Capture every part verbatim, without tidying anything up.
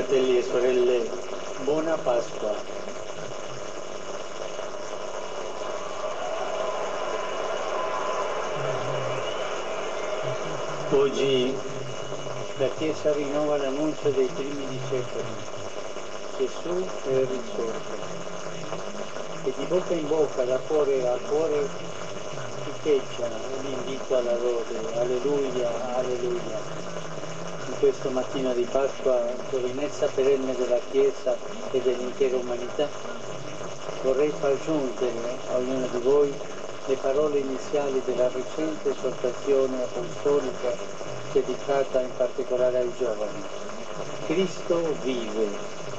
fratelli e sorelle, buona Pasqua. Oggi la Chiesa rinnova l'annuncio dei primi discepoli. Gesù è risorto. E di bocca in bocca, da cuore a cuore, echeggia l'invito alla lode. Alleluia, alleluia. In questo mattino di Pasqua, giovinezza perenne della Chiesa e dell'intera umanità, vorrei far giungere a ognuno di voi le parole iniziali della recente esortazione apostolica dedicata in particolare ai giovani. Cristo vive.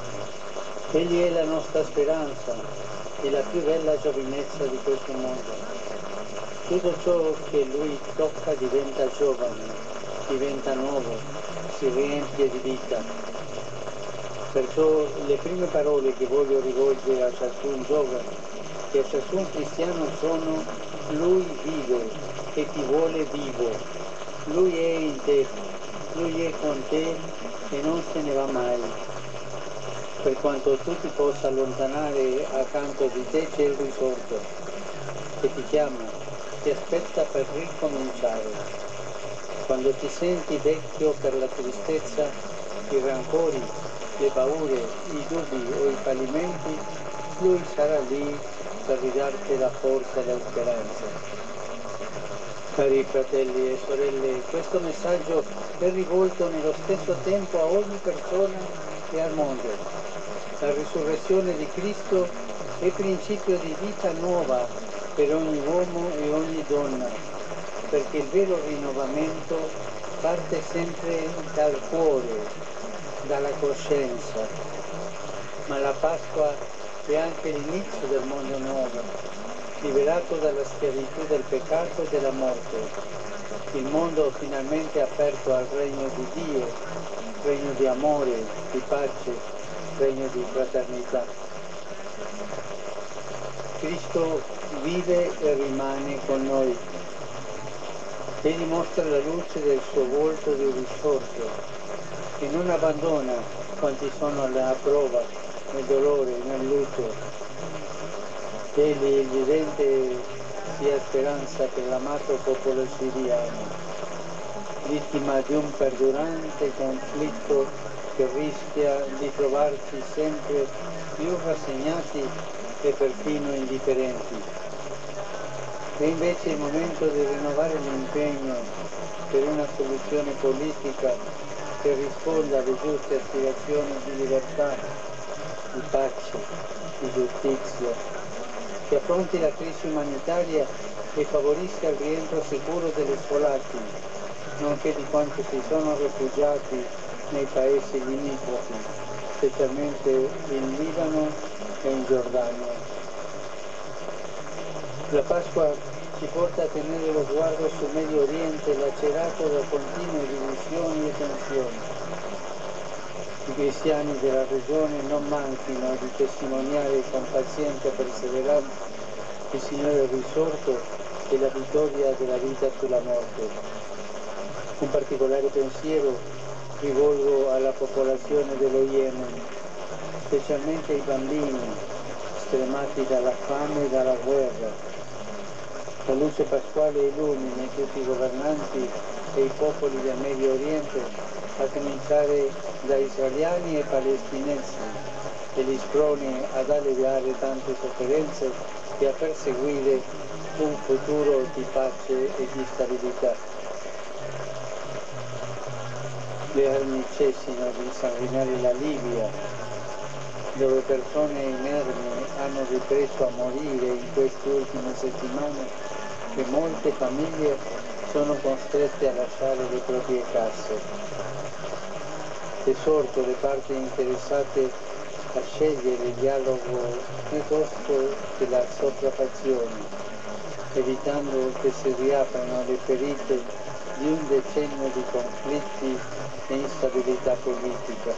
Egli è la nostra speranza e la più bella giovinezza di questo mondo. Tutto ciò che Lui tocca diventa giovane, diventa nuovo, si riempie di vita. Perciò le prime parole che voglio rivolgere a ciascun giovane e a ciascun cristiano sono: Lui vive e ti vuole vivo. Lui è in te, Lui è con te e non se ne va mai. Per quanto tu ti possa allontanare, accanto di te c'è il risorto che ti chiama, ti aspetta per ricominciare. Quando ti senti vecchio per la tristezza, i rancori, le paure, i dubbi o i fallimenti, Lui sarà lì per ridarti la forza e la speranza. Cari fratelli e sorelle, questo messaggio è rivolto nello stesso tempo a ogni persona e al mondo. La risurrezione di Cristo è principio di vita nuova per ogni uomo e ogni donna, perché il vero rinnovamento parte sempre dal cuore, dalla coscienza. Ma la Pasqua è anche l'inizio del mondo nuovo, liberato dalla schiavitù del peccato e della morte. Il mondo finalmente aperto al regno di Dio, regno di amore, di pace, regno di fraternità. Cristo vive e rimane con noi. Egli mostra la luce del suo volto di risorto e non abbandona quanti sono alla prova, nel dolore, nel lutto. Egli, il vivente, sia speranza per l'amato popolo siriano, vittima di un perdurante conflitto che rischia di trovarci sempre più rassegnati e perfino indifferenti. È invece il momento di rinnovare l'impegno per una soluzione politica che risponda alle giuste aspirazioni di libertà, di pace, di giustizia, che affronti la crisi umanitaria e favorisca il rientro sicuro degli sfolati, nonché di quanti si sono rifugiati nei paesi limitrofi, specialmente in Libano e in Giordania. La Pasqua ci porta a tenere lo sguardo sul Medio Oriente lacerato da continue divisioni e tensioni. I cristiani della regione non manchino di testimoniare con pazienza e perseveranza il Signore risorto e la vittoria della vita sulla morte. Un particolare pensiero rivolgo alla popolazione dello Yemen, specialmente ai bambini stremati dalla fame e dalla guerra. La luce pasquale illumini tutti i governanti e i popoli del Medio Oriente, a cominciare da israeliani e palestinesi, e li sproni ad alleviare tante sofferenze e a perseguire un futuro di pace e di stabilità. Le armi cessino di insanguinare la Libia, dove persone inermi hanno ripreso a morire in queste ultime settimane e molte famiglie sono costrette a lasciare le proprie case. Esorto le parti interessate a scegliere il dialogo piuttosto che la sopraffazione, evitando che si riaprano le ferite di un decennio di conflitti e instabilità politica.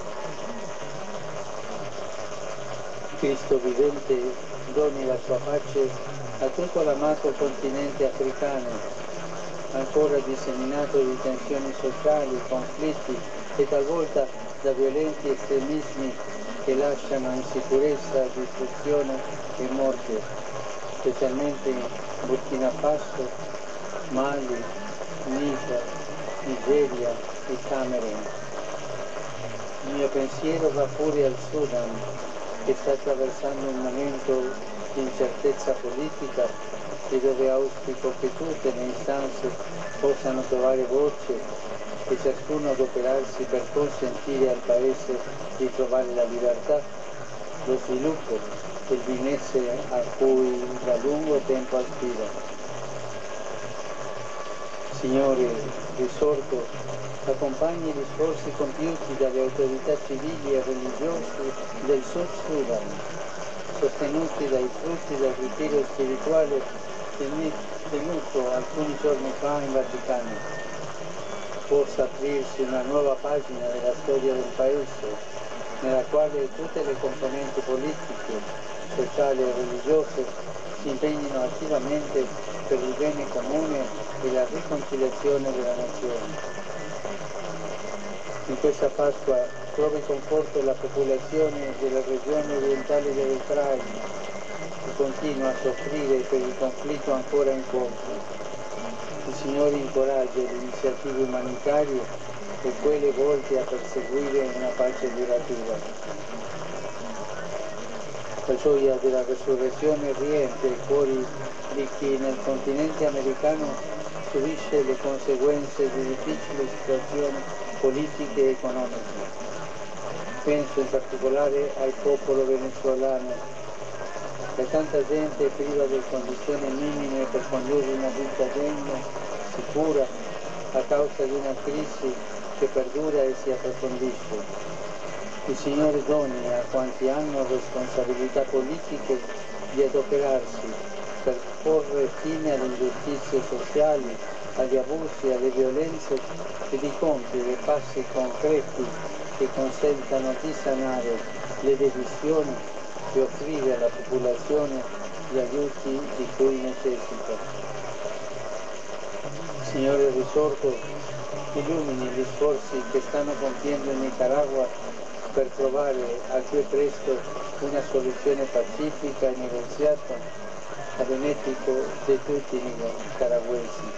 Cristo vivente doni la sua pace a tutto l'amato continente africano, ancora disseminato di tensioni sociali, conflitti e talvolta da violenti estremismi che lasciano insicurezza, distruzione e morte, specialmente in Burkina Faso, Mali, Niger, Nigeria e Camerun. Il mio pensiero va pure al Sudan, che sta attraversando un momento di incertezza politica e dove auspico che tutte le istanze possano trovare voce e ciascuno adoperarsi per consentire al Paese di trovare la libertà, lo sviluppo e il benessere a cui da lungo tempo aspira. Signore risorto, accompagni gli sforzi compiuti dalle autorità civili e religiose del Sud Sudan, sostenuti dai frutti del ritiro spirituale tenuto alcuni giorni fa in Vaticano. Possa aprirsi una nuova pagina della storia del Paese, nella quale tutte le componenti politiche, sociali e religiose si impegnino attivamente per il bene comune e la riconciliazione della nazione. In questa Pasqua trovi conforto la popolazione della regione orientale dell'Ucraina, che continua a soffrire per il conflitto ancora in corso. Il Signore incoraggia le iniziative umanitarie e quelle volte a perseguire una pace duratura. La gioia della resurrezione riempie i cuori di chi nel continente americano subisce le conseguenze di difficili situazioni politiche e economiche. Penso in particolare al popolo venezuelano, che tanta gente è priva di condizioni minime per condurre una vita degna, sicura, a causa di una crisi che perdura e si approfondisce. Il Signore doni a quanti hanno responsabilità politiche di adoperarsi per porre fine alle ingiustizie sociali, agli abusi, alle violenze e di compiere passi concreti che consentano di sanare le divisioni e offrire alla popolazione gli aiuti di cui necessita. Signore risorto, illumini gli sforzi che stanno compiendo in Nicaragua per trovare al più presto una soluzione pacifica e negoziata a beneficio di tutti i nicaragüensi.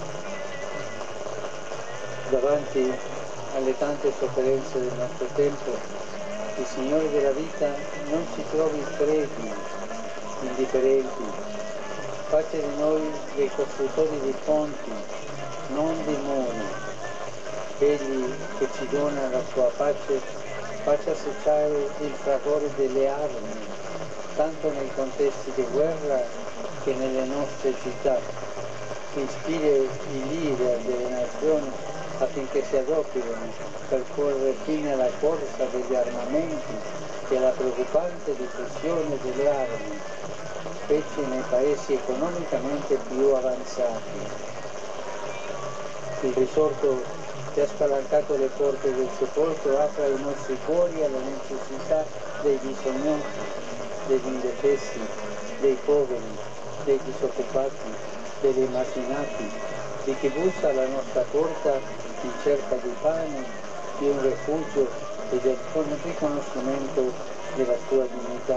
Davanti alle tante sofferenze del nostro tempo, il Signore della vita non ci trovi freddi, indifferenti. Faccia di noi dei costruttori di ponti, non di muri. Egli che ci dona la sua pace faccia cessare il fragore delle armi, tanto nei contesti di guerra che nelle nostre città. Ispiri i leader delle nazioni affinché si adoperino per porre fine alla corsa degli armamenti e alla preoccupante diffusione delle armi, specie nei paesi economicamente più avanzati. Il risorto che ha spalancato le porte del sepolcro apra i nostri cuori alla necessità dei bisognosi, degli indefessi, dei poveri, dei disoccupati, degli emarginati, di chi bussa alla nostra porta in cerca di pane, di un rifugio e del riconoscimento della sua dignità.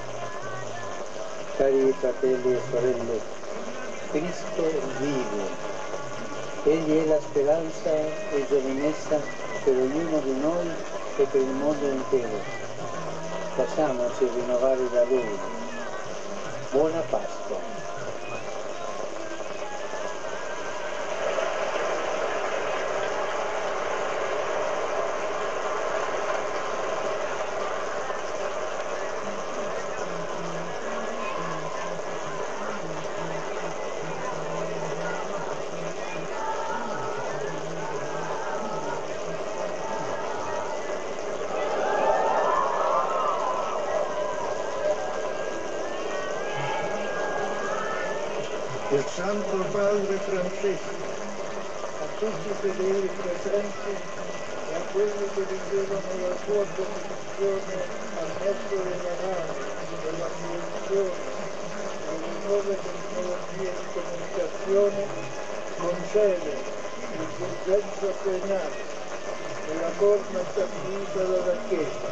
Cari fratelli e sorelle, Cristo vive. Egli è la speranza e giovinezza per ognuno di noi e per il mondo intero. Lasciamoci rinnovare da Lui. Buona Pasqua. Il Santo Padre Francesco, a tutti i fedeli presenti e a quelli che ricevano la sua benedizione al mezzo della radio, della televisione e delle nuove tecnologie di comunicazione, concede l'indulgenza plenale nella corna stabilita dalla Chiesa.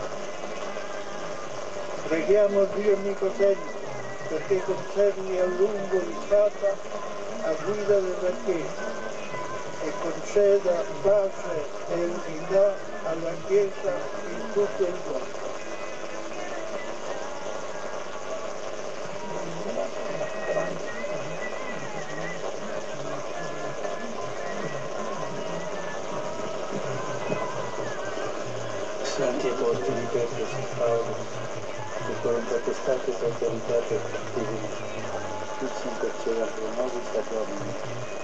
Preghiamo Dio Onnipotente perché conservi a lungo il Papa a guida della Chiesa e conceda pace e unità alla Chiesa in tutto il mondo. Santi Apostoli Pietro e San Paolo, che furono potestate e autoritate divine, tutti interceda per nobis ad Domini.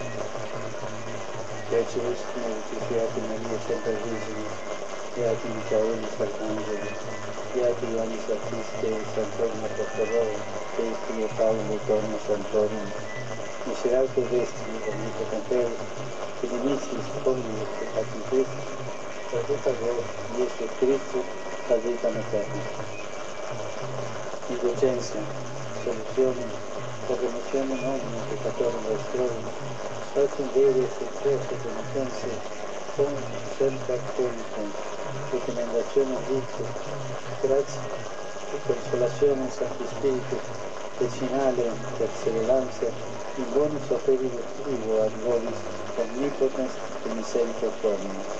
Beati Vestine, Beati Maria, sempre Vergine, Beati Micaeli, Sant'Angelo, Beati Ioannis Battista, Sant'Orno Apostolorum, Beati e Paolo, Torno Sant'Orno, Miserate Vestine, Amico Confero, che inizi sfondi e peccati tutti, per tutta voi, Gesù Cristo, la vita eterna. Indulgenza, soluzione, per remissione nomine peccatorum nostrorum, facem vere successe penitenze, con sempre conicum, recomendazione vice, grazie e consolazione Santi Spiritu, vecinale, perseveranza, in bonus operibus trivo ad volis, omnipotens et misericors Domini.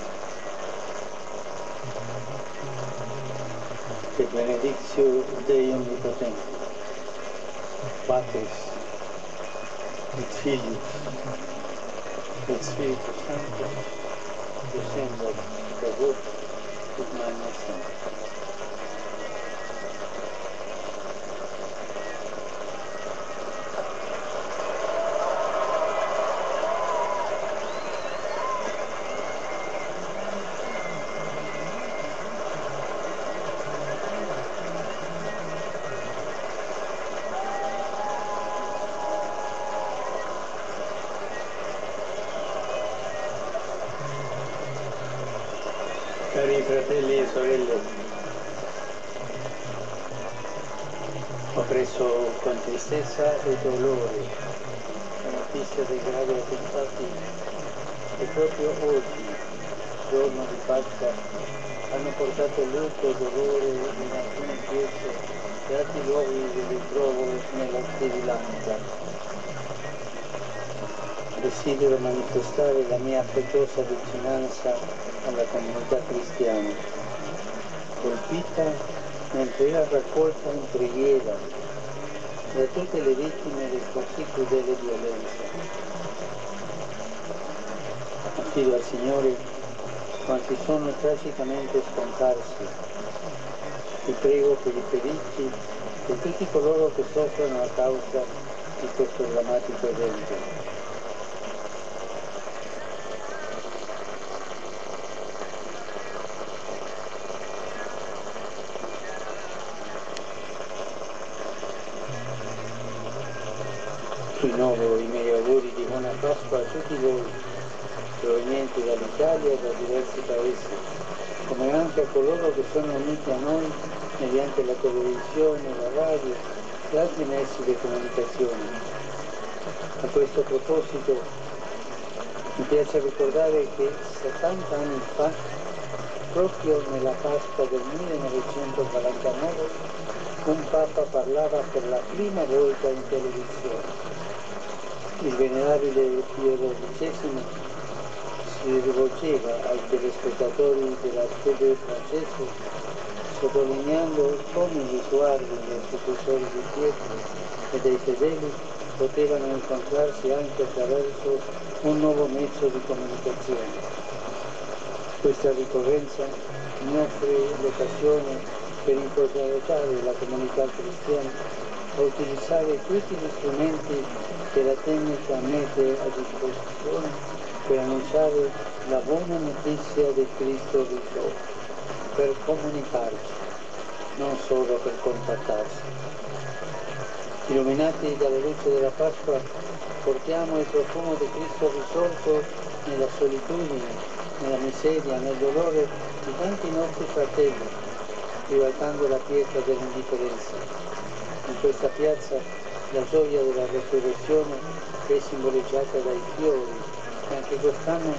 E benedictio Dei Omnipotenti, Patris, et Filius, et Spiritus Sanctus, descendat per vos ut magna sempre. Cari fratelli e sorelle, ho preso con tristezza e dolore la notizia dei gravi attentati che proprio oggi, giorno di Pasqua, hanno portato lutto e dolore in alcune chiese e altri luoghi di ritrovo nella Sri Lanka. Desidero manifestare la mia affettuosa vicinanza alla comunità cristiana, colpita mentre era raccolta in preghiera da tutte le vittime di così crudele violenza. Affido al Signore quanti sono tragicamente scomparsi e prego per i feriti e tutti coloro che soffrono a causa di questo drammatico evento. Rinnovo i miei auguri di buona Pasqua a tutti voi, provenienti dall'Italia e da diversi paesi, come anche a coloro che sono uniti a noi mediante la televisione, la radio e altri mezzi di comunicazione. A questo proposito mi piace ricordare che settanta anni fa, proprio nella Pasqua del millenovecentoquarantanove, un Papa parlava per la prima volta in televisione. Il venerabile Pio dodicesimo si rivolgeva ai telespettatori della T V francese sottolineando come gli sguardi dei successori di Pietro e dei fedeli potevano incontrarsi anche attraverso un nuovo mezzo di comunicazione. Questa ricorrenza mi offre l'occasione per incoraggiare la comunità cristiana a utilizzare tutti gli strumenti che la tecnica mette a disposizione per annunciare la buona notizia di Cristo risorto, per comunicarci, non solo per contattarsi. Illuminati dalla luce della Pasqua, portiamo il profumo di Cristo risorto nella solitudine, nella miseria, nel dolore di tanti nostri fratelli, ribaltando la pietra dell'indifferenza. In questa piazza la gioia della resurrezione è simboleggiata dai fiori che anche quest'anno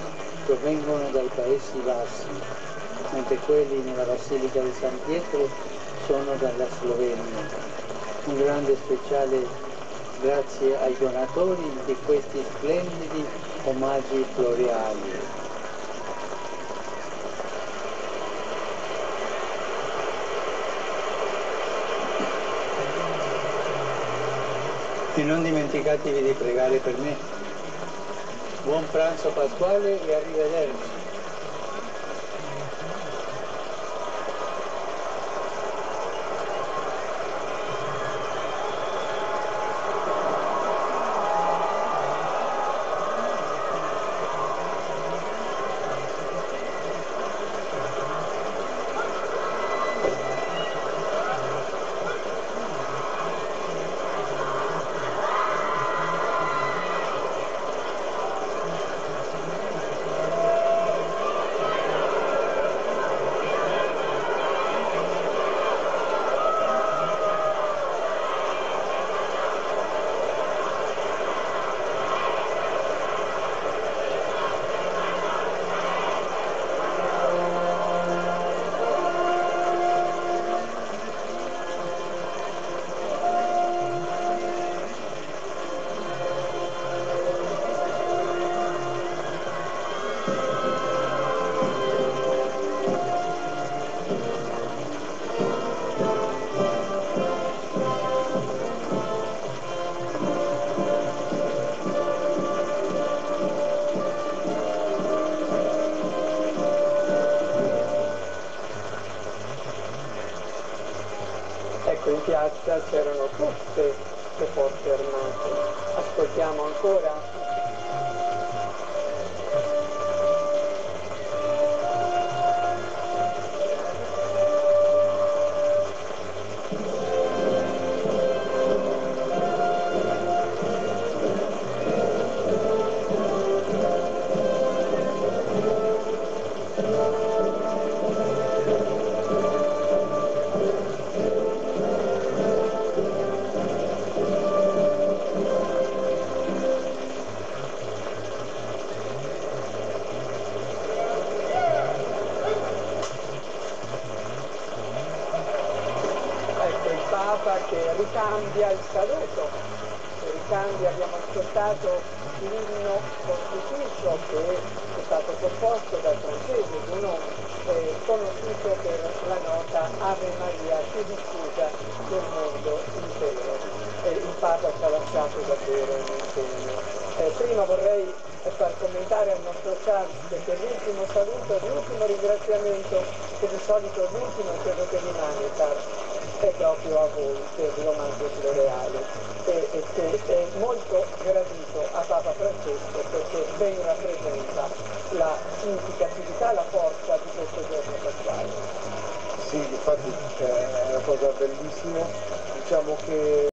provengono dai Paesi Bassi, mentre quelli nella Basilica di San Pietro sono dalla Slovenia. Un grande speciale grazie ai donatori di questi splendidi omaggi floreali. E non dimenticatevi di pregare per me. Buon pranzo pasquale e arrivederci. Ecco, in piazza c'erano tutte le forze armate. Ascoltiamo ancora. Papa che ricambia il saluto, che ricambia, abbiamo ascoltato l'inno pontificio che è stato composto dal francese, uno eh, conosciuto per la nota Ave Maria più diffusa nel mondo intero. E il Papa ci ha lasciato davvero un impegno. Eh, prima vorrei far commentare al nostro Charles che per l'ultimo saluto, l'ultimo ringraziamento, che di solito l'ultimo credo che rimane, Charles, è proprio a voi per l'omaggio floreale e, e che è molto gradito a Papa Francesco perché ben rappresenta la significatività, la forza di questo giorno pasquale. Sì, infatti è una cosa bellissima, diciamo che